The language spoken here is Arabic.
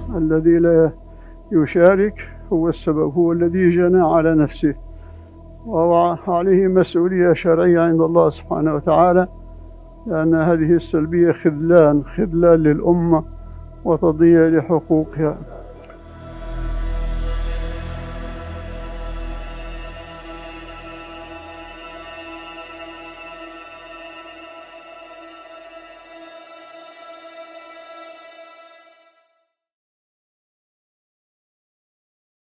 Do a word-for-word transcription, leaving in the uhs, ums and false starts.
الذي لا يشارك هو السبب، هو الذي جنى على نفسه، وعليه مسؤولية شرعية عند الله سبحانه وتعالى، لأن هذه السلبية خذلان خذلان للأمة وتضييع لحقوقها.